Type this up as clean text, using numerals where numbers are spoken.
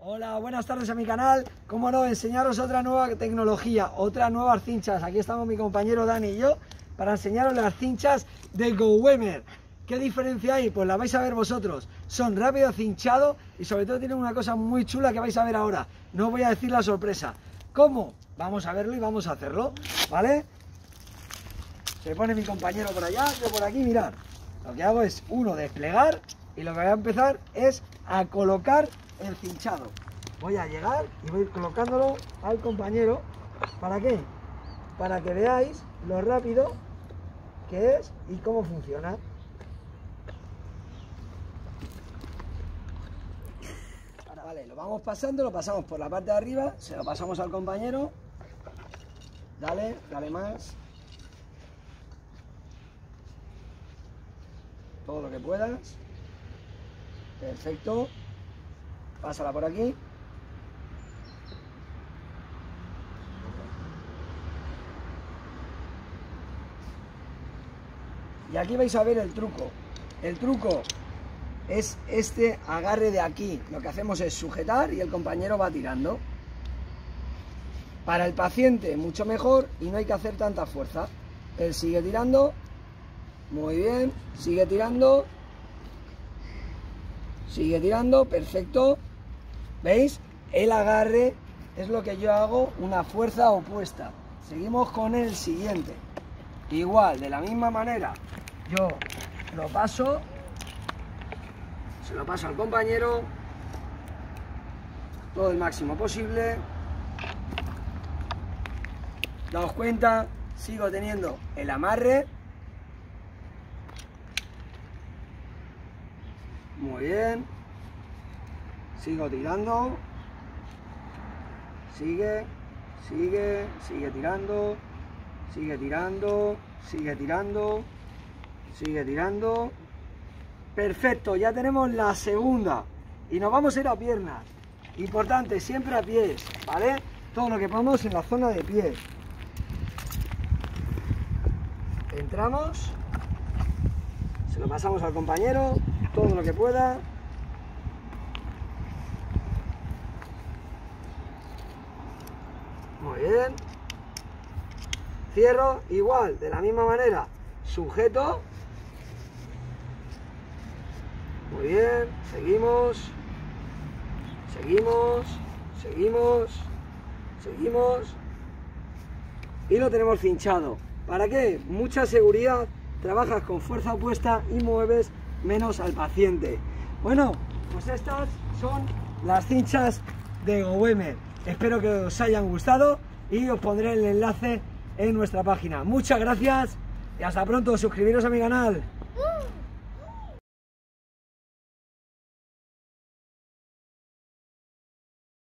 Hola, buenas tardes a mi canal. Como no, enseñaros otra nueva tecnología, otras nuevas cinchas. Aquí estamos mi compañero Dani y yo para enseñaros las cinchas de GoWemer. ¿Qué diferencia hay? Pues la vais a ver vosotros. Son rápido cinchado y sobre todo tienen una cosa muy chula que vais a ver ahora. No os voy a decir la sorpresa. ¿Cómo? Vamos a verlo y vamos a hacerlo, ¿vale? Se pone mi compañero por allá, yo por aquí, mirad. Lo que hago es, desplegar, y lo que voy a empezar es a colocar el cinchado. Voy a llegar y voy a ir colocándolo al compañero. ¿Para qué? Para que veáis lo rápido que es y cómo funciona. Ahora, vale, lo vamos pasando, lo pasamos por la parte de arriba, se lo pasamos al compañero. Dale, dale más. Todo lo que puedas. Perfecto. Pásala por aquí. Y aquí vais a ver el truco. El truco es este agarre de aquí. Lo que hacemos es sujetar y el compañero va tirando. Para el paciente mucho mejor y no hay que hacer tanta fuerza. Él sigue tirando. Muy bien. Sigue tirando. Sigue tirando. Perfecto. ¿Veis? El agarre es lo que yo hago, una fuerza opuesta. Seguimos con el siguiente. Igual, de la misma manera, yo lo paso, se lo paso al compañero, todo el máximo posible. Daos cuenta, sigo teniendo el amarre. Muy bien. Sigo tirando. Sigue tirando. Sigue tirando. Sigue tirando. Sigue tirando. Perfecto, ya tenemos la segunda. Y nos vamos a ir a piernas. Importante, siempre a pies, ¿vale? Todo lo que podamos en la zona de pies. Entramos. Se lo pasamos al compañero. Todo lo que pueda. Muy bien. Cierro igual, de la misma manera. Sujeto. Muy bien. Seguimos. Seguimos. Seguimos. Seguimos. Y lo tenemos cinchado. ¿Para qué? Mucha seguridad. Trabajas con fuerza opuesta y mueves menos al paciente. Bueno, pues estas son las cinchas de GoWemer. Espero que os hayan gustado y os pondré el enlace en nuestra página. Muchas gracias y hasta pronto. Suscribiros a mi canal.